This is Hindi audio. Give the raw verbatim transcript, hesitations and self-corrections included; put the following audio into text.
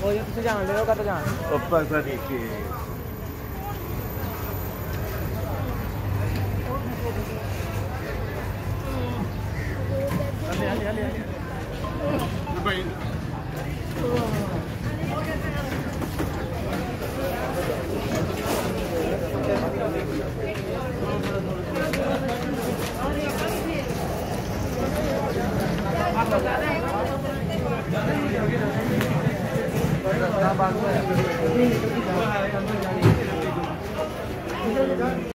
ਉਹ ਜੇ ਤੁਸੀਂ ਜਾਣਦੇ ਹੋ ਕਦ ਜਾਣ ਉੱਪਰ ਤਾਂ ਦੇਖੀਏ ਹਲੇ ਹਲੇ ਹਲੇ ਭਾਈ